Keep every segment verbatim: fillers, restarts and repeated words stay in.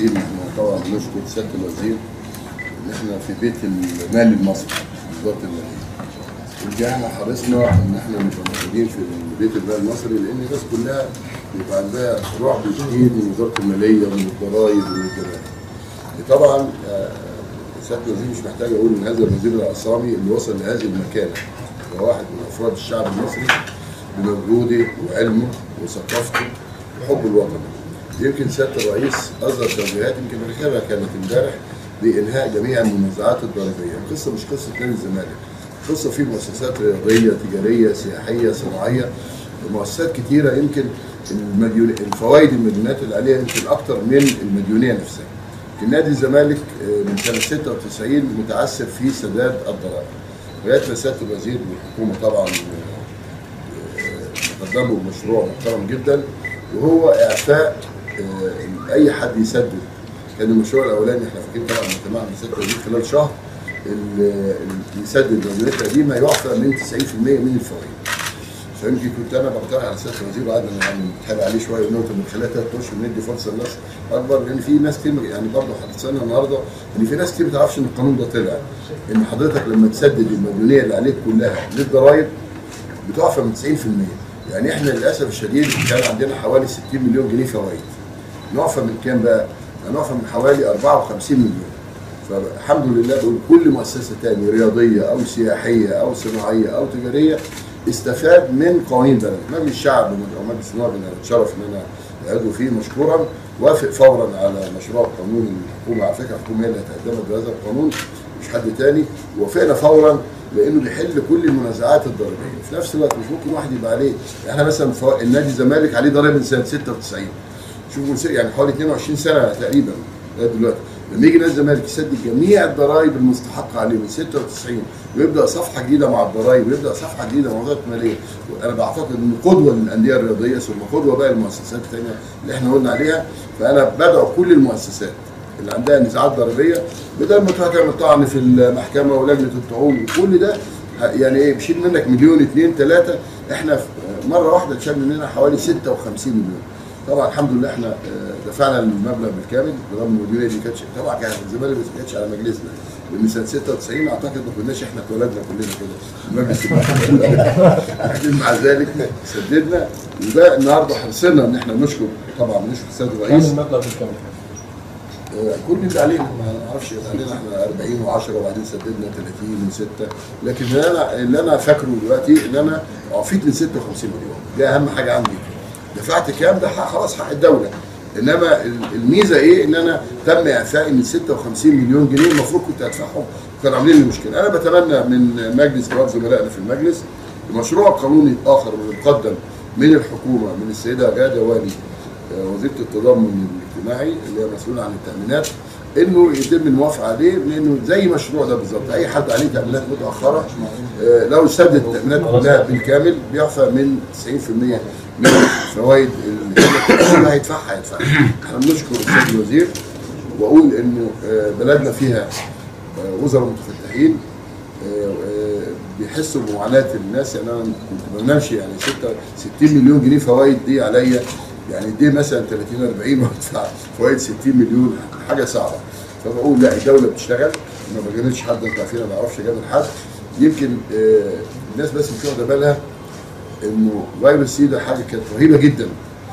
المشاهدين طبعا بنشكر سياده الوزير ان احنا في بيت المال المصري وزاره الماليه. ودي احنا حرصنا ان احنا نبقى موجودين في بيت المال المصري لان الناس كلها بيبقى عندها رعب شديد من وزاره الماليه ومن الضرائب ومن الجمارك. طبعا سياده الوزير مش محتاج اقول ان هذا الوزير العصامي اللي وصل لهذه المكانه هو واحد من افراد الشعب المصري بمجهوده وعلمه وثقافته وحب الوطن. يمكن سياده الرئيس اصدر توجيهات يمكن الرساله كانت امبارح بانهاء جميع المنازعات الضريبيه، القصه مش قصه نادي الزمالك، قصه في مؤسسات رياضيه، تجاريه، سياحيه، صناعيه، مؤسسات كثيره يمكن المديون الفوائد المديونات اللي عليها يمكن اكثر من المديونيه نفسها. يمكن نادي الزمالك من سنه ستة وتسعين متعثر في سداد الضرائب. لغايه ما سياده الوزير والحكومه طبعا قدموا مشروع محترم جدا وهو اعفاء اي حد يسدد. كان المشروع الاولاني احنا فاكرين طبعا اجتماع بسياده الوزير خلال شهر اللي يسدد المديونات القديمه يعفى من تسعين في المية من الفوائد. فيمكن كنت انا بقترح على سياده الوزير وقعدنا يعني نتحايل عليه شويه انه من خلال ثلاث اشهر ندي فرصه للناس اكبر، لان في ناس كتير يعني برضه حدثنا النهارده ان في ناس كتير ما تعرفش ان القانون ده طلع، ان حضرتك لما تسدد المديونيه اللي عليك كلها للضرايب بتعفى من تسعين في المية. يعني احنا للاسف الشديد كان عندنا حوالي ستين مليون جنيه فوائد. نعفى من كام بقى؟ نعفى من حوالي أربعة وخمسين مليون. فالحمد لله بقول كل مؤسسه ثانيه رياضيه او سياحيه او صناعيه او تجاريه استفاد من قوانين بلد. مجلس الشعب او مجلس النواب انا اتشرف ان انا عضو فيه مشكورا، وافق فورا على مشروع قانون الحكومه. على فكره الحكومه هي اللي هتقدمت بهذا القانون مش حد ثاني، ووافقنا فورا لانه بيحل كل المنازعات الضريبيه. في نفس الوقت مش ممكن واحد يبقى عليه، احنا مثلا النادي الزمالك عليه ضرائب من سنه ستة وتسعين، شوفوا يعني حوالي اثنين وعشرين سنه تقريبا لغايه دلوقتي. لما يجي نادي الزمالك يسدد جميع الضرائب المستحقه عليه من ستة وتسعين ويبدا صفحه جديده مع الضرائب ويبدا صفحه جديده مع وزاره الماليه، وانا بعتقد انه قدوه للانديه الرياضيه ثم قدوه بقى المؤسسات الثانيه اللي احنا قلنا عليها. فانا بدعو كل المؤسسات اللي عندها نزاعات ضريبيه بدل ما تروح تعمل طعن في المحكمه ولجنه الطعون وكل ده يعني ايه بيشيل منك مليون اثنين ثلاثه، احنا مره واحده اتشال مننا حوالي ستة وخمسين مليون. طبعا الحمد لله احنا دفعنا المبلغ بالكامل برغم المديونيه دي كانتش طبعا كانت الزمالك ما كانتش على مجلسنا، لان سنه ستة وتسعين اعتقد ما كناش احنا اتولدنا كلنا كده المجلس لكن مع ذلك سددنا. وده النهارده حرصنا ان احنا نشكر طبعا نشكر السيد الرئيس. كم المبلغ بالكامل؟ كل اللي علينا ما نعرفش علينا احنا أربعين وعشرة وبعدين سددنا ثلاثين وستة، لكن اللي انا اللي انا فاكره دلوقتي ان انا عفيت من ستة وخمسين مليون، ده اهم حاجه عندي. دفعت كام ده خلاص حق الدوله، انما الميزه ايه ان انا تم اعفائي من ستة وخمسين مليون جنيه المفروض كنت ادفعهم وكانوا عاملين لي مشكله. انا بتمنى من مجلس نواب زملائنا في المجلس مشروع قانوني اخر مقدم من الحكومه من السيده غاده والي وزيره التضامن الاجتماعي اللي هي مسؤوله عن التامينات، انه يتم الموافقه عليه، لانه زي مشروع ده بالظبط اي حد عليه تامينات متاخره لو سدد التامينات كلها بالكامل بيعفى من تسعين في المية من الفوائد اللي هيدفعها هيدفعها. احنا بنشكر السيد الوزير واقول انه بلدنا فيها وزراء متفتحين بيحسوا بمعاناه الناس. يعني انا كنت بنمشي يعني ستين مليون جنيه فوائد دي عليا، يعني دي مثلا ثلاثين أربعين وادفع فوائد ستين مليون حاجه صعبه. فبقول لا الدوله بتشتغل ما بجاملش حد، انت عارفين ما بعرفش اجامل حد. يمكن الناس بس مش واخده بالها انه فيروس سي ده حاجه كانت رهيبه جدا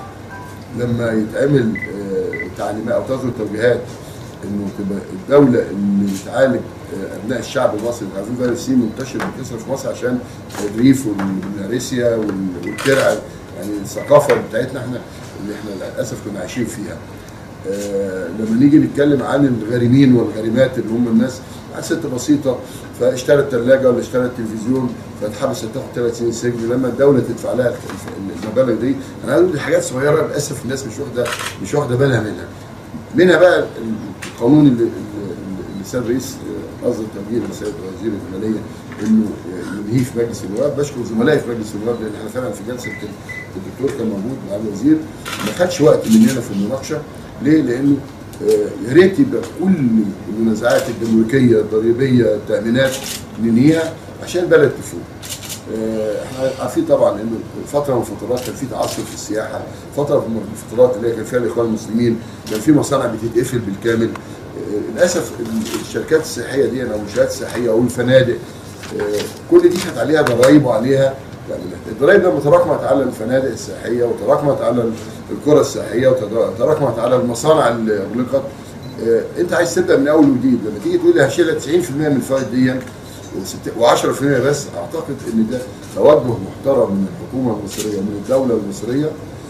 لما يتعمل تعليمات او تصدر توجيهات انه تبقى الدوله اللي بتعالج ابناء الشعب المصري. عارفين فيروس سي منتشر بكثره في مصر عشان الريف والماريسيا والترع، يعني الثقافه بتاعتنا احنا اللي احنا للاسف كنا عايشين فيها. آه لما نيجي نتكلم عن الغارمين والغارمات اللي هم الناس ست بسيطه فاشترت ثلاجه ولا اشترت تلفزيون فاتحبست تاخد ثلاث سنين سجن، لما الدوله تدفع لها المبالغ دي. انا هقول دي حاجات صغيره للاسف الناس مش واخده مش واخده بالها منها. منها بقى القانون اللي اللي السيد الرئيس اصدر توجيه للسيد وزير الماليه انه ينهيه في مجلس النواب. بشكر زملائي في مجلس النواب لان احنا فعلا في جلسه الدكتور كان موجود مع الوزير ما خدش وقت مننا في المناقشه. ليه؟ لانه يا ريت يبقى كل المنازعات الجمركيه الضريبيه التامينات ننهيها عشان البلد تفوق. احنا عارفين طبعا ان فتره من الفترات كان في تعثر في السياحه، فتره من الفترات اللي كان فيها الاخوان المسلمين كان في مصانع بتتقفل بالكامل. للاسف الشركات السياحيه دي او المنشات السياحيه او الفنادق كل دي كانت عليها ضرائب وعليها يعني الضرائب لما تراكمت على الفنادق السياحيه وتراكمت على القرى السياحيه وتراكمت على المصانع اللي اغلقت. انت عايز تبدا من اول وجديد، لما تيجي تقول لي هشيل تسعين في المية من الفوائد دي وعشرة في المية بس، اعتقد ان ده توجه محترم من الحكومه المصريه ومن الدوله المصريه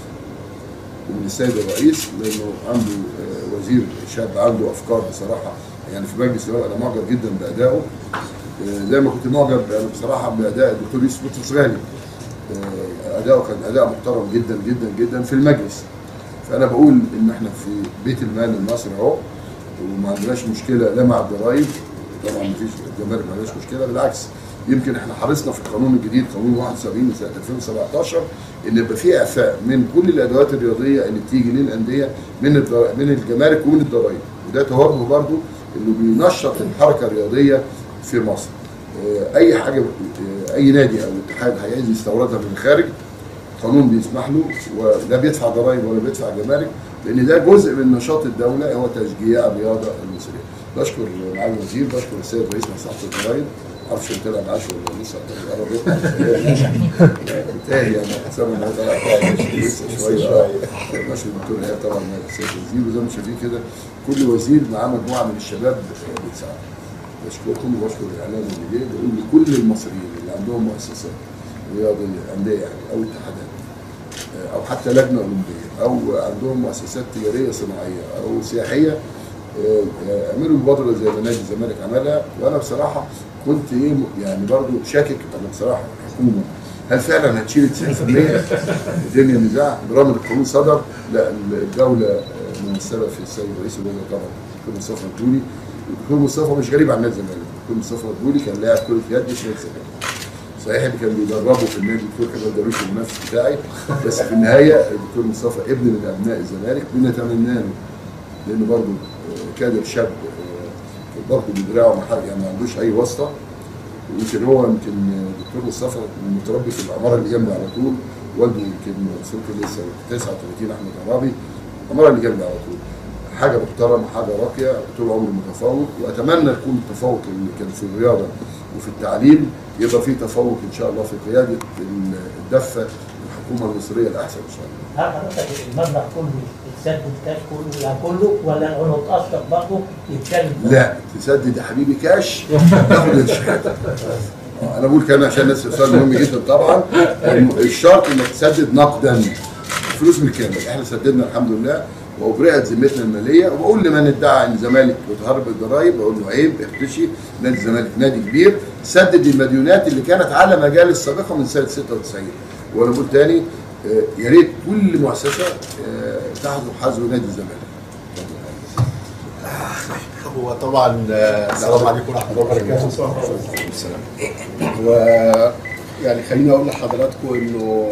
ومن السيد الرئيس، لانه عنده وزير شاب عنده افكار بصراحه. يعني في مجلس النواب انا معجب جدا بادائه، زي ما كنت معجب انا بصراحه باداء الدكتور يوسف بطرس غالي. اداؤه كان اداء محترم جدا جدا جدا في المجلس. فانا بقول ان احنا في بيت المال المصري اهو، وما عندناش مشكله لا مع الضرايب، طبعا ما فيش الجمارك ما عندناش مشكله، بالعكس يمكن احنا حرصنا في القانون الجديد قانون واحد وسبعين من سنه ألفين وسبعتاشر ان يبقى في اعفاء من كل الادوات الرياضيه اللي بتيجي للانديه من من الجمارك ومن الضرايب، وده توجه برضه انه بينشط الحركه الرياضيه في مصر. اي حاجه اي نادي او اتحاد عايز يستوردها من الخارج القانون بيسمح له، ولا بيدفع ضرائب ولا بيدفع جمارك، لان ده جزء من نشاط الدوله هو تشجيع الرياضه المصريه. بشكر معالي الوزير، بشكر السيد رئيس مصلحه الضرائب، ما اعرفش انت طلع معاش ولا لسه قرب بالتالي يعني حسب ان هو طلع لسه شويه. بشكر الدكتور ايهاب طبعا السيد الوزير، وزي ما انتم شايفين كده كل وزير معاه مجموعه من الشباب بتساعده. بشكركم وبشكر الاعلام اللي جه، بقول لكل المصريين اللي عندهم مؤسسات رياضيه انديه يعني او اتحادات او حتى لجنه اولمبيه او عندهم مؤسسات تجاريه صناعيه او سياحيه، اعملوا مبادره زي ما نادي الزمالك عملها. وانا بصراحه كنت ايه يعني برضو شاكك انا بصراحه الحكومه هل فعلا هتشيل تسعين في المية؟ الدنيا نزاع برغم ان القانون صدر. لا، الدوله ممثله في السيد رئيس الوزراء طبعا الدكتور مصطفى مدبولي. الدكتور مصطفى مش غريب عن نادي الزمالك، الدكتور مصطفى مدبولي كان لاعب كره يد في نادي الزمالك. صحيح اللي كان بيدربه في النادي الدكتور كمال درويش المنافس بتاعي، بس في النهايه الدكتور مصطفى ابن من ابناء الزمالك، بنتمنى له لانه برضه كادر شاب برضه بدراعه يعني ما عندوش اي واسطه. يمكن هو يمكن الدكتور مصطفى متربي في العماره اللي جنبي على طول، والده يمكن سنته لسه تسعة وثلاثين احمد عرابي، العماره اللي جنبي على طول. حاجه محترمه، حاجه راقيه، طول عمره متفوق، واتمنى يكون التفوق اللي كان في الرياضه وفي التعليم يبقى فيه تفوق ان شاء الله في قياده الدفه الحكومه المصريه الاحسن ان شاء الله. هل حضرتك المبلغ كله يتسدد كاش كله يعني كله ولا لو اتقسط برضه يتكلم؟ لا، تسدد يا حبيبي كاش تاخد الشهاده. انا بقول كمان عشان الناس سؤال مهم جدا طبعا، الشرط انك تسدد نقدا فلوس بالكامل. احنا سددنا الحمد لله وابرئت ذمتنا الماليه، وبقول لمن ادعى ان الزمالك بتهرب الضرايب بقول له عيب، اختشي. نادي الزمالك نادي كبير، سدد المديونات اللي كانت على مجالس سابقه من سنه ستة وتسعين. وانا بقول تاني يا ريت كل مؤسسه تحظو حظو نادي الزمالك. هو طبعا السلام عليكم ورحمه الله وبركاته. و يعني خليني اقول لحضراتكم انه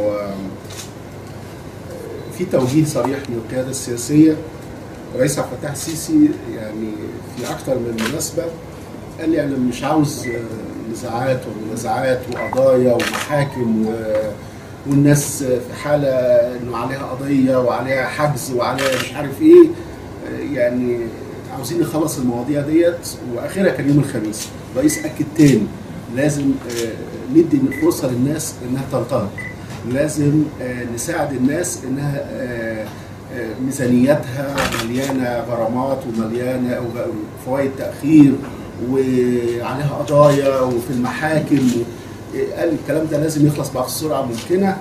في توجيه صريح من القياده السياسيه. الرئيس عبد الفتاح السيسي يعني في اكثر من مناسبه قال لي انا مش عاوز نزاعات ومنازعات وقضايا ومحاكم و... والناس في حاله انه عليها قضيه وعليها حجز وعليها مش عارف ايه، يعني عاوزين نخلص المواضيع ديت. واخرها كان يوم الخميس الرئيس اكد تاني لازم ندي فرصه للناس انها تنطلق، لازم نساعد الناس انها ميزانيتها مليانه غرامات ومليانه فوائد تاخير وعليها قضايا وفي المحاكم. قال الكلام ده لازم يخلص بسرعه ممكنه،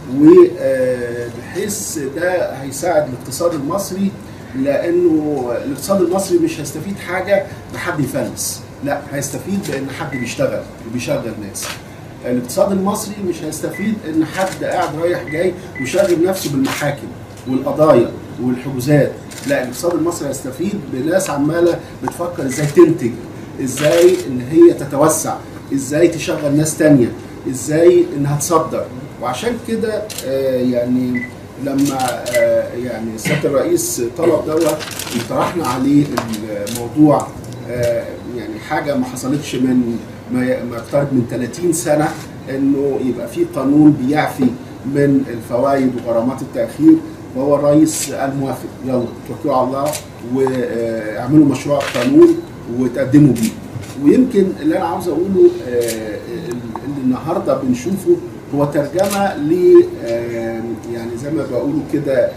وبحيث ده هيساعد الاقتصاد المصري، لانه الاقتصاد المصري مش هيستفيد حاجه بحد يفلس، لا هيستفيد بان حد بيشتغل وبيشغل ناس. الاقتصاد المصري مش هيستفيد ان حد قاعد رايح جاي وشاغل نفسه بالمحاكم والقضايا والحجوزات، لا الاقتصاد المصري هيستفيد بناس عماله بتفكر ازاي تنتج، ازاي ان هي تتوسع، ازاي تشغل ناس تانية، ازاي انها تصدر. وعشان كده آه يعني لما آه يعني سياده الرئيس طلب دوت وطرحنا عليه الموضوع، آه يعني حاجه ما حصلتش من ما يقترب من ثلاثين سنه، انه يبقى في قانون بيعفي من الفوائد وغرامات التاخير، وهو الرئيس الموافق. يلا توكلوا على الله واعملوا مشروع قانون وتقدموا بيه. ويمكن اللي انا عاوز اقوله اللي النهارده بنشوفه هو ترجمه ل يعني زي ما بقولوا كده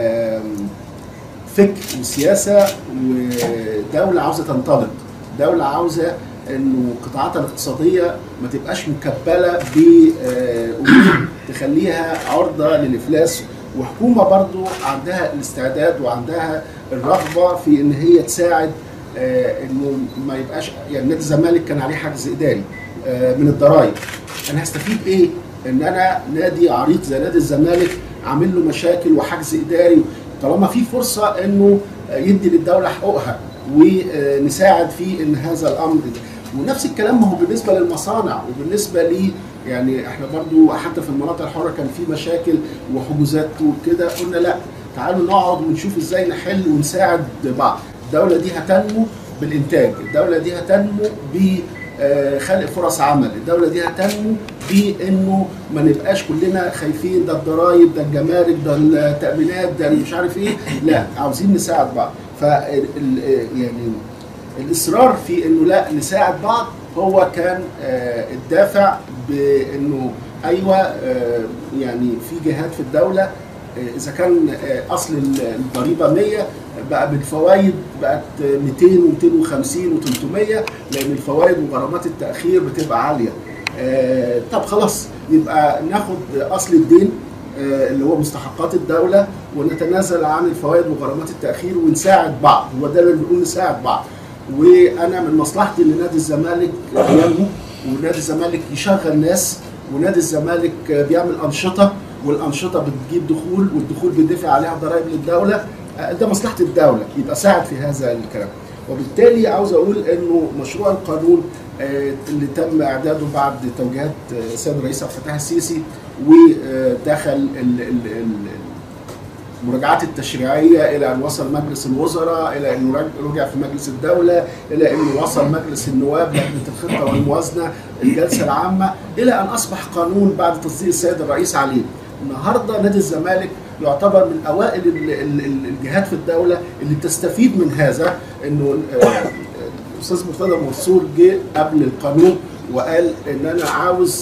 فكر وسياسه ودوله عاوزه تنطلق، دوله عاوزه انه قطاعاتها الاقتصاديه ما تبقاش مكبله بامور تخليها عرضه للافلاس، وحكومه برضو عندها الاستعداد وعندها الرغبه في ان هي تساعد انه ما يبقاش يعني نادي الزمالك كان عليه حجز اداري من الضرائب. انا هستفيد ايه ان انا نادي عريق زي نادي الزمالك عامل له مشاكل وحجز اداري، طالما في فرصه انه يدي للدوله حقوقها ونساعد في ان هذا الامر ده. ونفس الكلام ما هو بالنسبه للمصانع وبالنسبه لي يعني احنا برضو حتى في المناطق الحره كان في مشاكل وحجوزات وكده، قلنا لا تعالوا نقعد ونشوف ازاي نحل ونساعد بعض. الدوله دي هتنمو بالانتاج، الدوله دي هتنمو بخلق فرص عمل، الدوله دي هتنمو بانه ما نبقاش كلنا خايفين ده الضرايب ده الجمارك ده التامينات ده مش عارف ايه، لا عاوزين نساعد بعض. ف يعني الاصرار في انه لا نساعد بعض هو كان الدافع بانه ايوه يعني في جهات في الدوله اذا كان اصل الضريبه مية بقى بالفوائد بقت مئتين ومئتين وخمسين وثلاثمية لان الفوائد وغرامات التاخير بتبقى عاليه. طب خلاص يبقى ناخد اصل الدين اللي هو مستحقات الدوله ونتنازل عن الفوائد وغرامات التاخير ونساعد بعض، هو ده اللي بنقول نساعد بعض. وانا من مصلحتي ان نادي الزمالك ينمو ونادي الزمالك يشغل ناس ونادي الزمالك بيعمل انشطه والانشطه بتجيب دخول والدخول بيدفع عليها ضرائب للدوله، ده مصلحه الدوله يبقى ساعد في هذا الكلام. وبالتالي عاوز اقول انه مشروع القانون اللي تم اعداده بعد توجيهات السيد الرئيس عبد الفتاح السيسي ودخل المراجعات التشريعيه الى ان وصل مجلس الوزراء، الى انه رجع في مجلس الدوله، الى انه وصل مجلس النواب لجنه الخطه والموازنه الجلسه العامه، الى ان اصبح قانون بعد تصديق السيد الرئيس عليه. النهارده نادي الزمالك يعتبر من اوائل الجهات في الدوله اللي بتستفيد من هذا، انه الاستاذ مرتضى منصور جه قبل القانون وقال ان انا عاوز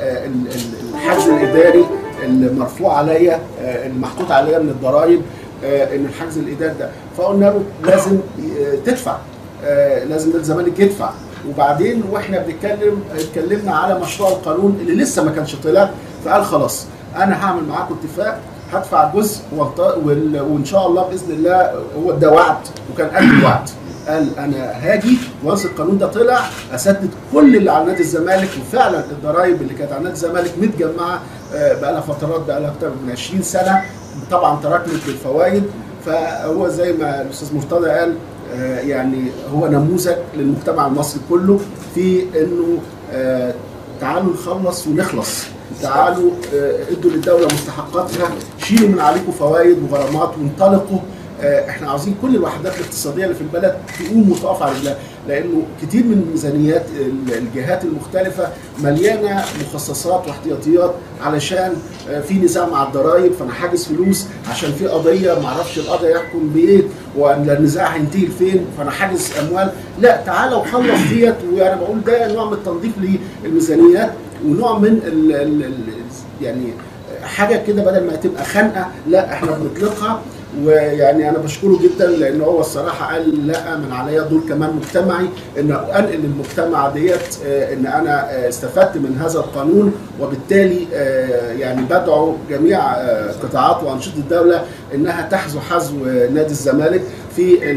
الحجز الاداري المرفوع عليا المحطوط عليا من الضرائب ان الحجز الاداري ده، فقلنا له لازم تدفع، لازم الزمالك يدفع. وبعدين واحنا بنتكلم اتكلمنا على مشروع القانون اللي لسه ما كانش طلع، فقال خلاص انا هعمل معاكم اتفاق هدفع جزء وان شاء الله باذن الله، هو ده وعد وكان قبل الوعد، قال انا هاجي وانس القانون ده طلع اسدد كل اللي على نادي الزمالك. وفعلا الضرايب اللي كانت على نادي الزمالك متجمعه بقى لها فترات بقى لها اكثر من عشرين سنه طبعا تراكمت بالفوائد. فهو زي ما الاستاذ مرتضى قال يعني هو نموذج للمجتمع المصري كله في انه تعالوا نخلص ونخلص، تعالوا ادوا للدوله مستحقاتها، شيلوا من عليكم فوائد وغرامات وانطلقوا. احنا عاوزين كل الوحدات الاقتصاديه اللي في البلد تقوم وتقف على رجلها، لانه كتير من ميزانيات الجهات المختلفه مليانه مخصصات واحتياطيات علشان في نزاع مع الضرائب فانا حاجز فلوس، عشان في قضيه ما اعرفش القضاء يحكم بايه ولا النزاع هينتهي لفين فانا حاجز اموال. لا تعالى وخلص ديت. وانا بقول ده نوع من التنظيف للميزانيات ونوع من ال ال يعني حاجه كده بدل ما تبقى خنقه لا احنا بنطلقها. ويعني انا بشكره جدا لان هو الصراحه قال لا من عليا دور كمان مجتمعي ان انقل للمجتمع ديت ان انا استفدت من هذا القانون، وبالتالي يعني بدعو جميع قطاعات وانشطه الدوله انها تحذو حذو نادي الزمالك في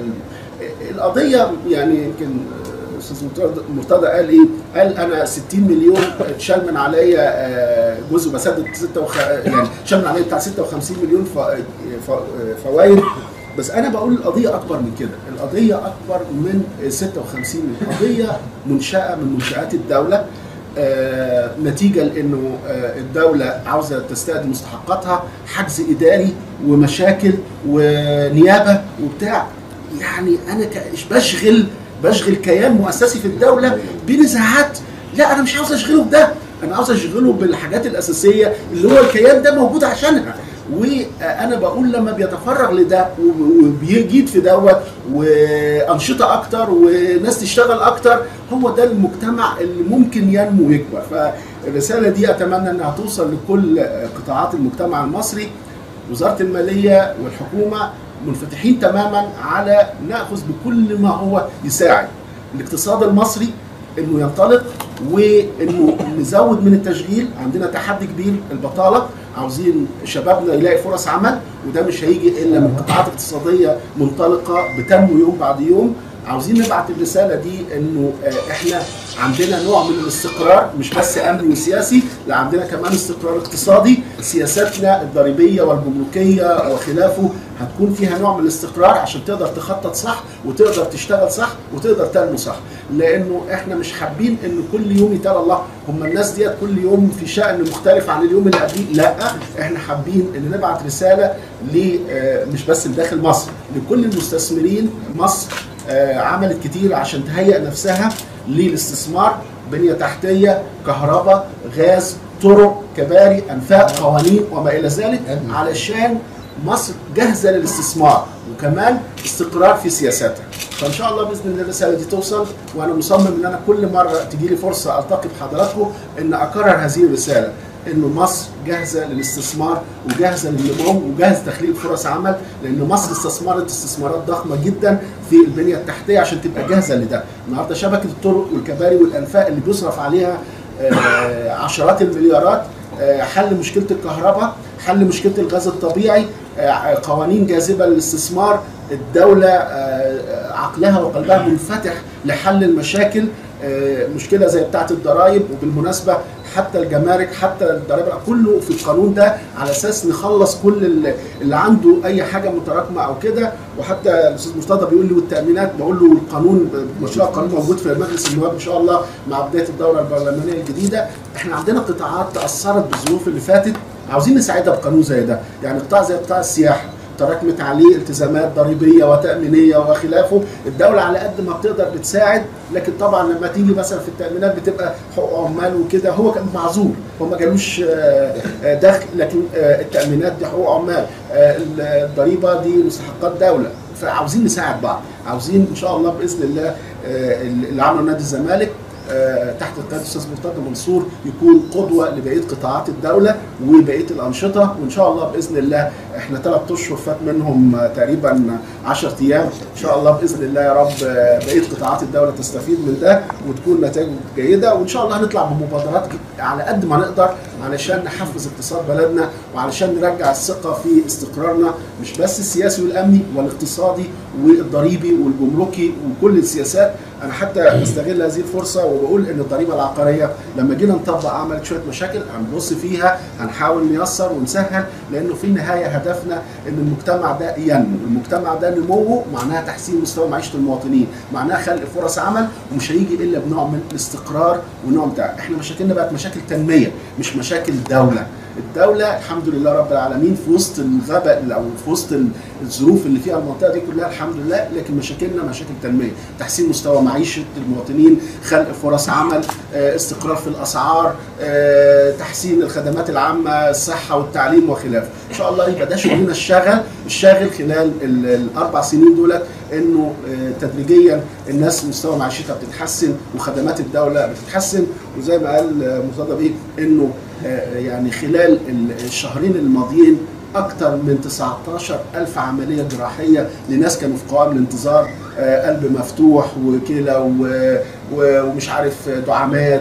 القضيه. يعني يمكن استاذ مرتضى قال ايه؟ قال انا ستين مليون اتشال من عليا جزء بسدد ستة وخ... يعني اتشال من عليا بتاع ستة وخمسين مليون ف... ف... فوائد. بس انا بقول القضيه اكبر من كده، القضيه اكبر من ستة وخمسين مليون، قضيه منشاه من منشات الدوله آه نتيجه لانه آه الدوله عاوزه تستخدم مستحقاتها، حجز اداري ومشاكل ونيابه وبتاع. يعني انا كاش بشغل بشغل كيان مؤسسي في الدوله بنزاعات، لا انا مش عاوز اشغله بده، انا عاوز اشغله بالحاجات الاساسيه اللي هو الكيان ده موجود عشانها. وانا بقول لما بيتفرغ لده وبيجيد في دوت وانشطه اكتر وناس تشتغل اكتر، هو ده المجتمع اللي ممكن ينمو ويكبر. فالرساله دي اتمنى انها توصل لكل قطاعات المجتمع المصري. وزاره الماليه والحكومه منفتحين تماما على ناخذ بكل ما هو يساعد الاقتصاد المصري انه ينطلق، وانه نزود من التشغيل. عندنا تحدي كبير، البطاله، عاوزين شبابنا يلاقي فرص عمل، وده مش هيجي الا من قطاعات اقتصاديه منطلقه بتنمو يوم بعد يوم. عاوزين نبعت الرساله دي انه احنا عندنا نوع من الاستقرار، مش بس امني وسياسي، لا عندنا كمان استقرار اقتصادي. سياساتنا الضريبيه والجمركيه وخلافه هتكون فيها نوع من الاستقرار عشان تقدر تخطط صح وتقدر تشتغل صح وتقدر تنمو صح. لانه احنا مش حابين ان كل يوم يتقال الله هم الناس ديت كل يوم في شأن مختلف عن اليوم اللي قبليه، لا احنا حابين ان نبعت رساله ل مش بس لداخل مصر، لكل المستثمرين. مصر عملت كتير عشان تهيئ نفسها للاستثمار، بنية تحتية، كهرباء، غاز، طرق، كباري، انفاق، قوانين وما الى ذلك، علشان مصر جاهزه للاستثمار وكمان استقرار في سياساتها. فان شاء الله باذن الله الرساله دي توصل، وانا مصمم ان انا كل مره تجي لي فرصه التقي بحضراتكم ان اكرر هذه الرساله، انه مصر جاهزه للاستثمار وجاهزه للنمو وجاهزه لتخليق فرص عمل، لان مصر استثمرت استثمارات ضخمه جدا في البنيه التحتيه عشان تبقى جاهزه لده. النهارده شبكه الطرق والكباري والانفاق اللي بيصرف عليها عشرات المليارات، حل مشكله الكهرباء، حل مشكله الغاز الطبيعي، قوانين جاذبه للاستثمار. الدوله عقلها وقلبها منفتح لحل المشاكل، مشكله زي بتاعه الضرائب. وبالمناسبه حتى الجمارك، حتى الضرائب، كله في القانون ده على اساس نخلص كل اللي عنده اي حاجه متراكمه او كده. وحتى الاستاذ مرتضى بيقول لي والتامينات، بقول له القانون، مشروع القانون موجود في مجلس النواب ان شاء الله مع بدايه الدوره البرلمانيه الجديده. احنا عندنا قطاعات تاثرت بالظروف اللي فاتت، عاوزين نساعدها بقانون زي ده. يعني قطاع زي قطاع السياحه تراكمت عليه التزامات ضريبيه وتامينيه وخلافه، الدوله على قد ما بتقدر بتساعد، لكن طبعا لما تيجي مثلا في التامينات بتبقى حقوق عمال وكده، هو كان معذور، هو ما جالوش دخل، لكن التامينات دي حقوق عمال، الضريبه دي مستحقات دوله. فعاوزين نساعد بعض، عاوزين ان شاء الله باذن الله اللي عمله نادي الزمالك تحت قياده الاستاذ مرتضى منصور يكون قدوه لبقيه قطاعات الدوله وبقيه الانشطه. وان شاء الله باذن الله احنا ثلاث اشهر فات منهم تقريبا عشرة ايام، ان شاء الله باذن الله يا رب بقيه قطاعات الدوله تستفيد من ده وتكون نتائج جيده. وان شاء الله هنطلع بمبادرات على قد ما نقدر علشان نحفز اقتصاد بلدنا وعلشان نرجع الثقه في استقرارنا، مش بس السياسي والامني والاقتصادي والضريبي والجمركي وكل السياسات. انا حتى استغل هذه الفرصه وبقول ان الضريبه العقاريه لما جينا نطبق عملت شويه مشاكل، هنبص فيها، هنحاول نيسر ونسهل، لانه في النهايه هدفنا ان المجتمع ده ينمو. المجتمع ده نموه معناها تحسين مستوى معيشه المواطنين، معناها خلق فرص عمل، ومش هيجي الا بنوع من الاستقرار ونوع بتاع. احنا مشاكلنا بقت مشاكل تنميه مش مشاكل دوله. الدولة الحمد لله رب العالمين في وسط الغباء او في وسط الظروف اللي فيها المنطقة دي كلها الحمد لله، لكن مشاكلنا مشاكل تنمية، تحسين مستوى معيشة المواطنين، خلق فرص عمل، استقرار في الاسعار، تحسين الخدمات العامة، الصحة والتعليم وخلافه. ان شاء الله يبقى ده شغلنا الشاغل الشاغل خلال الاربع سنين دولت، انه تدريجيا الناس مستوى معيشتها بتتحسن وخدمات الدولة بتتحسن. وزي ما قال مرتضى بيه انه يعني خلال الشهرين الماضيين أكثر من تسعة عشر ألف عملية جراحية لناس كانوا في قوائم الانتظار، قلب مفتوح وكلى ومش عارف دعامات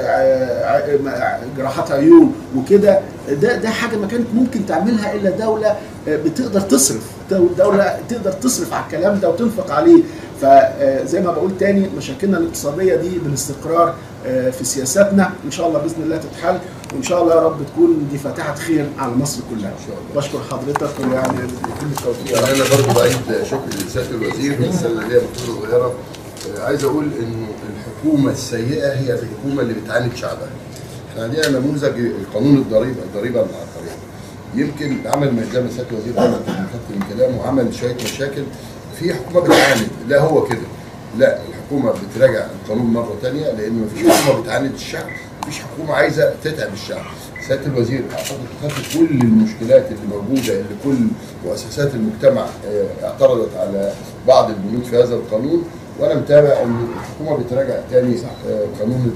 وجراحات عيون وكده. ده ده حاجة ما كانت ممكن تعملها إلا دولة بتقدر تصرف، دولة تقدر تصرف على الكلام ده وتنفق عليه. فزي ما بقول تاني مشاكلنا الاقتصادية دي بالاستقرار في سياساتنا ان شاء الله باذن الله تتحل، وان شاء الله يا رب تكون دي فاتحه خير على مصر كلها. ان شاء الله. بشكر حضرتك ويعني كل التوفيق. انا برضه بعيد شكر لسياده الوزير في السنه اللي هي بتكون صغيره. عايز اقول انه الحكومه السيئه هي الحكومه اللي بتعاند شعبها. احنا عندنا نموذج قانون الضريبه الضريبه العقاريه، يمكن عمل مش زي ما سياده الوزير عمل من كلامه وعمل شويه مشاكل في حكومه بتعاند، لا هو كده لا، الحكومه بتراجع القانون مره ثانيه، لان مفيش حكومه بتعاند الشعب، مفيش حكومه عايزه تتعب الشعب. سياده الوزير اعتقد خدت كل المشكلات اللي موجوده، اللي كل مؤسسات المجتمع اعترضت على بعض البنود في هذا القانون، وانا متابع ان الحكومه بتراجع ثاني قانون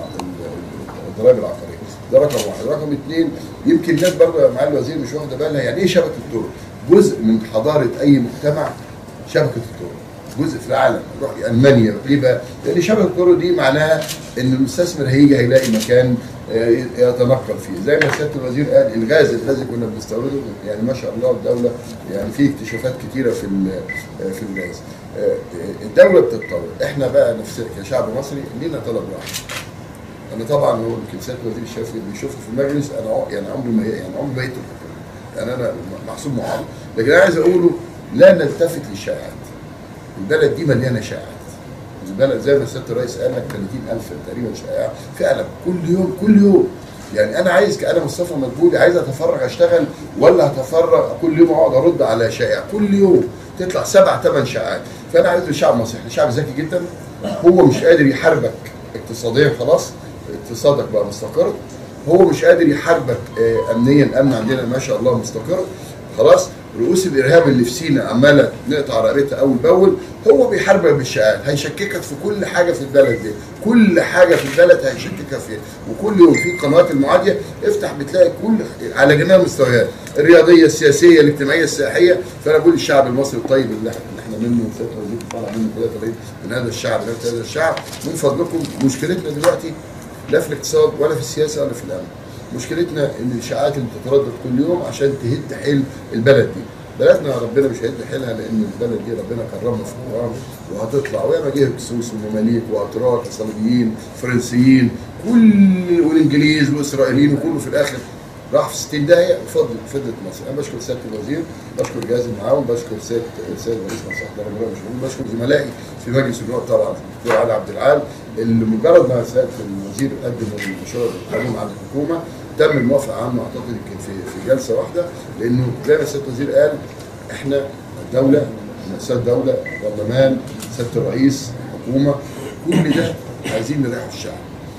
الضرائب العقاريه. ده رقم واحد. رقم اثنين، يمكن الناس برضه مع الوزير مش واخده بالها يعني ايه شبكه الطرق. جزء من حضاره اي مجتمع شبكه الطرق، جزء في العالم. نروح المانيا ليه بقى؟ لان شبكه الطرق دي معناها ان المستثمر هيجي هيلاقي مكان يتنقل فيه. زي ما سياده الوزير قال، الغاز الذي كنا بنستورده يعني ما شاء الله الدوله يعني في اكتشافات كثيره في في الغاز. الدوله بتتطور، احنا بقى نفسنا كشعب مصري لينا طلب واحد. انا طبعا هو يمكن سياده الوزير شايف اللي بيشوفه في المجلس، انا يعني عمري ما يعني عمري ما يترك يعني انا محسوب معارض، لكن انا عايز اقوله لا نلتفت للشائعات. البلد دي مليانه شائعات. البلد زي ما سياده الرئيس قال لك ثلاثين ألف تقريبا شائعه فعلا كل يوم كل يوم. يعني انا عايز كأنا مصطفى مدبولي عايز اتفرغ اشتغل ولا هتفرغ كل يوم اقعد ارد على شائع كل يوم تطلع سبع ثمان شائعات. فانا عايز الشعب المصري، احنا شعب ذكي جدا، هو مش قادر يحاربك اقتصاديا، خلاص اقتصادك بقى مستقر، هو مش قادر يحاربك امنيا، الامن عندنا ما شاء الله مستقر، خلاص رؤوس الارهاب اللي في سينا عماله نقطع رقبتها اول باول، هو بيحاربك بالشائعات، هيشككك في كل حاجه في البلد دي، كل حاجه في البلد هيشككك فيها، وكل يوم في القنوات المعاديه افتح بتلاقي كل على جميع المستويات، الرياضيه، السياسيه، الاجتماعيه، السياحيه. فانا بقول للشعب المصري الطيب اللي احنا منه سياده الوزير طالع منه كده طريق من هذا الشعب من هذا الشعب، من فضلكم مشكلتنا دلوقتي لا في الاقتصاد ولا في السياسه ولا في الامن. مشكلتنا ان الاشاعات اللي بتتردد كل يوم عشان تهد حيل البلد دي. بلدنا ربنا مش هيهد حيلها، لان البلد دي ربنا كرمنا في القران وهتطلع، وياما جه هكسوس ومماليك واتراك صليبيين فرنسيين كل والانجليز واسرائيليين وكله في الاخر راح في ستين داهيه وفضل فضلت مصر. انا بشكر سياده الوزير، بشكر جهاز المعاون، بشكر سياده سيد رئيس مصلحه الدوله مش بقول، بشكر زملائي في مجلس النواب طبعا الدكتور علي عبد العال، اللي مجرد ما سياده الوزير قدم المشروع القانون على الحكومه تم الموافقه عنه اعتقد يمكن في في جلسه واحده، لانه زي ما سياده الوزير قال احنا الدوله، مؤسسات الدوله، برلمان، سياده الرئيس، حكومه، كل ده عايزين نريح الشعب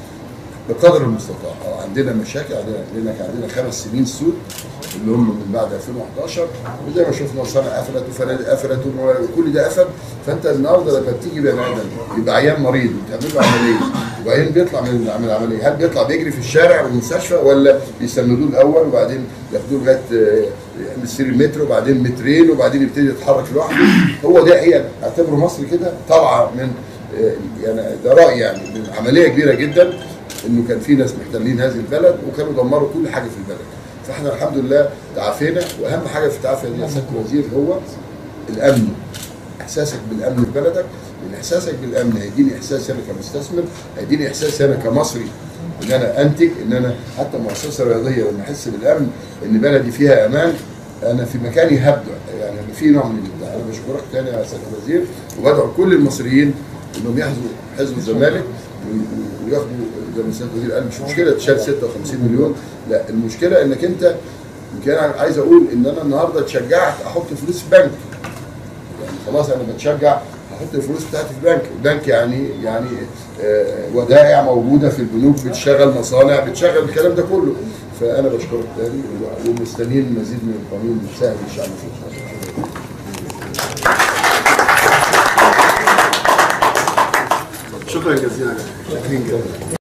بقدر المستطاع. عندنا مشاكل، عندنا عندنا خمس سنين سود اللي هم من بعد ألفين وأحد عشر، وزي ما شفنا مصانع قفلت وفنادق قفلت وكل ده قفل. فانت النهارده لما بتيجي بني ادم يبقى عيان مريض وتعمل له عمليه وبعدين بيطلع من العمليه، هل بيطلع بيجري في الشارع والمستشفى ولا بيسندوه الاول وبعدين ياخدوه لغايه مسير المترو وبعدين مترين وبعدين يبتدي يتحرك لوحده؟ هو ده هي اعتبره مصر كده طالعه من يعني ده رايي يعني من عمليه كبيره جدا، انه كان في ناس محتلين هذه البلد وكانوا دمروا كل حاجه في البلد. فاحنا الحمد لله تعافينا، واهم حاجه في التعافي يا سياده الوزير هو الامن. احساسك بالامن في بلدك، لان احساسك بالامن هيديني احساس انا كمستثمر، هيديني احساس انا كمصري ان انا انتج، ان انا حتى مؤسسه رياضيه لما احس بالامن ان بلدي فيها امان انا في مكاني هبدع، يعني في نوع من الابداع. انا بشكرك تاني يا سياده الوزير، وبدعو كل المصريين انهم يحظوا حزب الزمالك وياخدوا زي ما سياده الوزير قال مش مشكله تشال ستة وخمسين مليون، لا المشكله انك انت يمكن انا عايز اقول ان انا النهارده اتشجعت احط فلوس في بنك. يعني خلاص انا بتشجع احط الفلوس بتاعتي في بنك، البنك يعني يعني آه ودائع موجوده في البنوك بتشغل مصانع بتشغل الكلام ده كله. فانا بشكرك تاني ومستنيين مزيد من القانون يساعد الشعب في شكرا جزيلا. شاكرين جدا.